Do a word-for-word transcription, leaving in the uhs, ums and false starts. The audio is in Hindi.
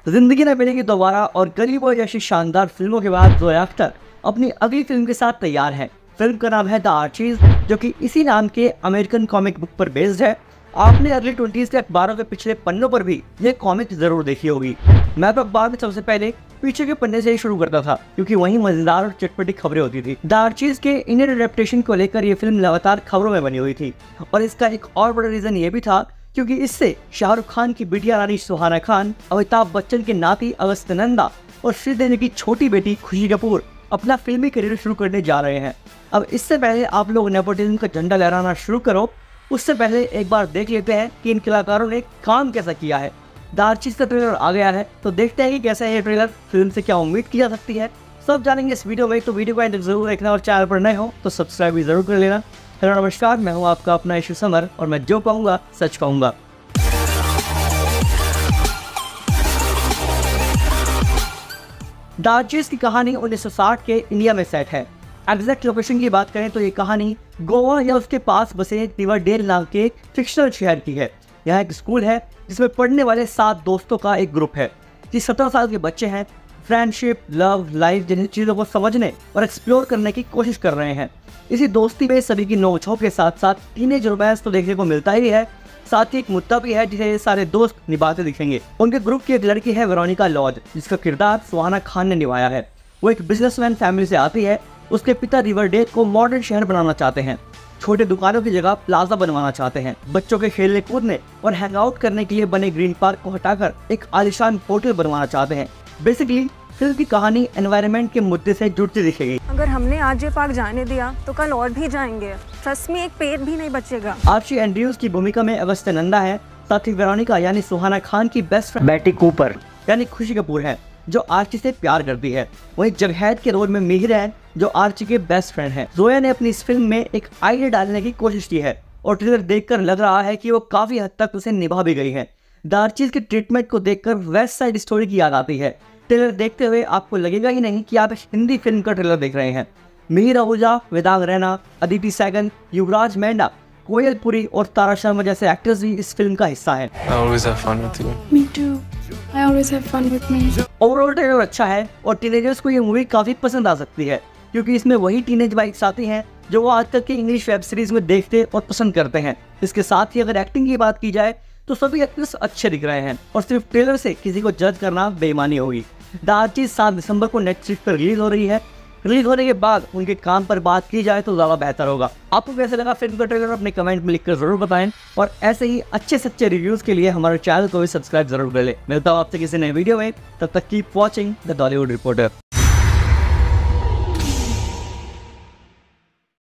जिंदगी न मिलेगी दोबारा और गली बॉय जैसी शानदार फिल्मों के बाद जोया अख्तर अपनी अगली फिल्म के साथ तैयार है। फिल्म का नाम है द आर्चीज, जो कि इसी नाम के अमेरिकन कॉमिक बुक पर बेस्ड है। आपने अर्ली ट्वेंटीज के अखबारों के पिछले पन्नों पर भी ये कॉमिक जरूर देखी होगी। मैं तो अखबार में सबसे पहले पीछे के पन्ने से ही शुरू करता था, क्योंकि वहीं मजेदार और चटपटी खबरें होती थी। द आर्चीज के इंडियन एडेप्टेशन को लेकर ये फिल्म लगातार खबरों में बनी हुई थी, और इसका एक और बड़ा रीजन ये भी था क्योंकि इससे शाहरुख खान की बिटिया रानी सुहाना खान, अमिताभ बच्चन के नाती अगस्त नंदा और श्रीदेवी की छोटी बेटी खुशी कपूर अपना फिल्मी करियर शुरू करने जा रहे हैं। अब इससे पहले आप लोग नेपोटिज्म का झंडा लहराना शुरू करो, उससे पहले एक बार देख लेते हैं कि इन कलाकारों ने काम कैसा किया है। द आर्चीज का ट्रेलर आ गया है, तो देखते हैं कि कैसा है ये ट्रेलर, फिल्म से क्या उम्मीद की जा सकती है, सब जानेंगे इस वीडियो में। तो वीडियो को एंड तक जरूर देखना और चैनल पर नए हो तो सब्सक्राइब भी जरूर कर लेना। हेलो नमस्कार, मैं हूँ आपका अपना इशू समर और मैं जो कहूँगा सच कहूँगा। द आर्चीज की कहानी उन्नीस सौ साठ के इंडिया में सेट है। एग्जैक्ट लोकेशन की बात करें तो ये कहानी गोवा या उसके पास बसे रिवरडेल नाम के फिक्शनल शहर की है। यहाँ एक स्कूल है जिसमें पढ़ने वाले सात दोस्तों का एक ग्रुप है। ये सत्रह साल के बच्चे हैं, फ्रेंडशिप, लव, लाइफ जैसी चीज़ों को समझने और एक्सप्लोर करने की कोशिश कर रहे हैं। इसी दोस्ती में सभी की नोक-झोंक के साथ साथ टीनेज रोमांस तो देखने को मिलता ही है, साथ ही एक मुद्दा भी है जिसे ये सारे दोस्त निभाते दिखेंगे। उनके ग्रुप की एक लड़की है वेरोनिका लॉज, जिसका किरदार सुहाना खान ने निभाया है। वो एक बिजनेसमैन फैमिली से आती है। उसके पिता रिवरडेल को मॉडर्न शहर बनाना चाहते हैं, छोटे दुकानों की जगह प्लाजा बनवाना चाहते हैं, बच्चों के खेलने कूदने और हैंगआउट करने के लिए बने ग्रीन पार्क को हटाकर एक आलीशान होटल बनवाना चाहते हैं। बेसिकली फिल्म की कहानी एनवायरनमेंट के मुद्दे से जुड़ती दिखेगी। अगर हमने आज ये पार्क जाने दिया तो कल और भी जाएंगे, ट्रस्ट में एक पेड़ भी नहीं बचेगा। आर्ची एंड्रयूज की भूमिका में अगस्त नंदा है, साथ ही वेरोनिका यानी सुहाना खान की बेस्ट फ्रेंड बेटी कूपर यानी खुशी कपूर है, जो आर्ची से प्यार करती है। वहीं जगहैद के रोल में मिहिर है, जो आर्ची के बेस्ट फ्रेंड है। जोया ने अपनी इस फिल्म में एक आइडिया डालने की कोशिश की है और ट्रेलर देखकर लग रहा है कि वो काफी हद तक उसे निभा भी गई है। द आर्चीज के ट्रीटमेंट को देखकर वेस्ट साइड स्टोरी की याद आती है। ट्रेलर देखते हुए आपको लगेगा ही नहीं कि आप एक हिंदी फिल्म का ट्रेलर देख रहे हैं। मिहिर आहूजा, वेदांग रैना, अदिति सैगन, युवराज मेंढा, कोयल पुरी और तारा शर्मा जैसे एक्टर्स भी इस फिल्म का हिस्सा हैं। I always have fun with you. Me too. I always have fun with me. Overall trailer अच्छा है और टीनेजर्स को ये मूवी काफी पसंद आ सकती है, क्योंकि इसमें वही टीनेज वाइब्स आती हैं जो वो आजकल की इंग्लिश वेब सीरीज में देखते और पसंद करते हैं। इसके साथ ही अगर एक्टिंग की बात की जाए तो सभी एक्टर्स अच्छे दिख रहे हैं और सिर्फ ट्रेलर से किसी को जज करना बेईमानी होगी। द आर्चीज सात दिसंबर को नेटफ्लिक्स पर रिलीज हो रही है। रिलीज होने के बाद उनके काम पर बात की जाए तो ज़्यादा बेहतर होगा। आपको कैसे लगा फिल्म का ट्रेलर अपने कमेंट में लिखकर जरूर बताएं, और ऐसे ही अच्छे सच्चे रिव्यूज़ के लिए हमारे चैनल को भी सब्सक्राइब जरूर कर लें। मिलता हूँ आपसे किसी नए वीडियो में, तब तक keep watching the Tollywood reporter.